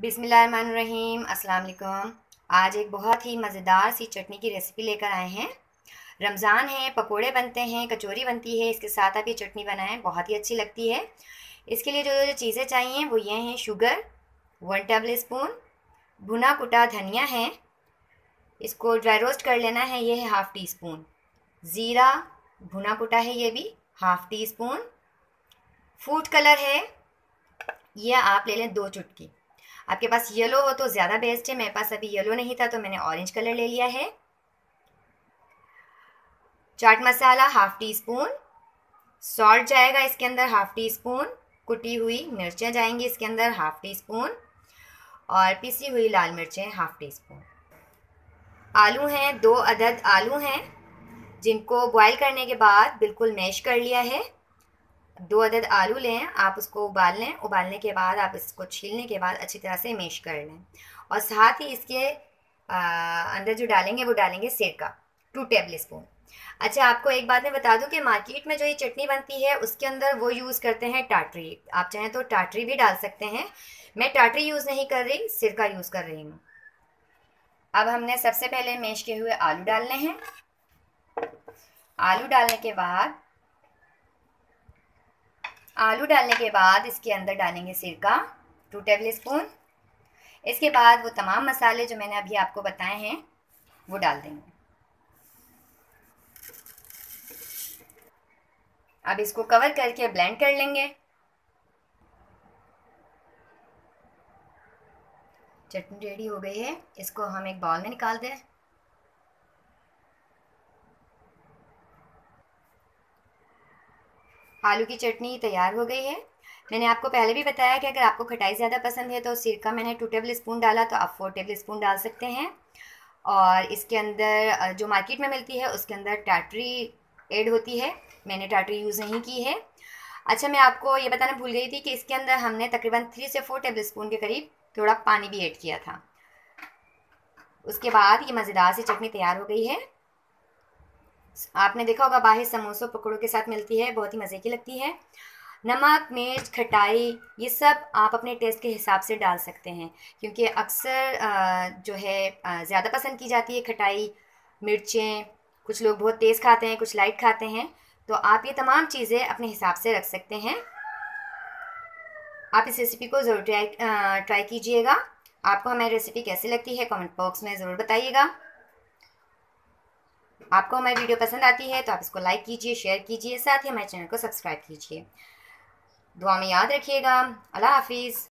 बिस्मिल्लाहिर्रहमानिर्रहीम। अस्सलाम वालेकुम। आज एक बहुत ही मज़ेदार सी चटनी की रेसिपी लेकर आए हैं। रमज़ान है, पकोड़े बनते हैं, कचौरी बनती है, इसके साथ आप ये चटनी बनाएं, बहुत ही अच्छी लगती है। इसके लिए जो जो चीज़ें चाहिए वो ये हैं: शुगर 1 टेबल स्पून, भुना कुटा धनिया है, इसको ड्राई रोस्ट कर लेना है, ये है हाफ़ टी स्पून। ज़ीरा भुना कुटा है, ये भी half teaspoon. Food colour है, ये आप ले लें 2 चुटकी। आपके पास येलो हो तो ज़्यादा बेस्ट है, मेरे पास अभी येलो नहीं था तो मैंने ऑरेंज कलर ले लिया है। Chaat masala half teaspoon, salt जाएगा इसके अंदर हाफ़ टी स्पून, कुटी हुई मिर्चें जाएंगी इसके अंदर हाफ़ टी स्पून, और पिसी हुई लाल मिर्चें हाफ़ टी स्पून। आलू हैं, 2 अदद आलू हैं जिनको बॉईल करने के बाद बिल्कुल मैश कर लिया है। 2 अदद आलू लें, आप उसको उबाल लें, उबालने के बाद आप इसको छीलने के बाद अच्छी तरह से मैश कर लें। और साथ ही इसके अंदर जो डालेंगे वो डालेंगे सिरका 2 टेबल स्पून। अच्छा, आपको एक बात मैं बता दूं कि मार्केट में जो ये चटनी बनती है उसके अंदर वो यूज़ करते हैं टाटरी। आप चाहें तो टाटरी भी डाल सकते हैं, मैं टाटरी यूज़ नहीं कर रही, सिरका यूज़ कर रही हूँ। अब हमने सबसे पहले मैश किए हुए आलू डालने हैं। आलू डालने के बाद इसके अंदर डालेंगे सिरका 2 टेबल स्पून। इसके बाद वो तमाम मसाले जो मैंने अभी आपको बताए हैं वो डाल देंगे। अब इसको कवर करके ब्लेंड कर लेंगे। चटनी रेडी हो गई है, इसको हम एक बाउल में निकाल दें। आलू की चटनी तैयार हो गई है। मैंने आपको पहले भी बताया कि अगर आपको खटाई ज़्यादा पसंद है तो सिरका मैंने 2 टेबल स्पून डाला, तो आप 4 टेबल स्पून डाल सकते हैं। और इसके अंदर जो मार्केट में मिलती है उसके अंदर टाटरी ऐड होती है, मैंने टाटरी यूज़ नहीं की है। अच्छा, मैं आपको ये बताना भूल गई थी कि इसके अंदर हमने तकरीबन 3 से 4 टेबल स्पून के करीब थोड़ा पानी भी ऐड किया था। उसके बाद ये मज़ेदार सी चटनी तैयार हो गई है। आपने देखा होगा बाहर समोसों पकौड़ों के साथ मिलती है, बहुत ही मज़े की लगती है। नमक, मिर्च, खटाई ये सब आप अपने टेस्ट के हिसाब से डाल सकते हैं, क्योंकि अक्सर जो है ज़्यादा पसंद की जाती है खटाई, मिर्चें। कुछ लोग बहुत तेज़ खाते हैं, कुछ लाइट खाते हैं, तो आप ये तमाम चीज़ें अपने हिसाब से रख सकते हैं। आप इस रेसिपी को ज़रूर ट्राई कीजिएगा। आपको हमारी रेसिपी कैसी लगती है कमेंट बॉक्स में ज़रूर बताइएगा। आपको हमारी वीडियो पसंद आती है तो आप इसको लाइक कीजिए, शेयर कीजिए, साथ ही हमारे चैनल को सब्सक्राइब कीजिए। दुआ में याद रखिएगा। अल्लाह हाफिज़।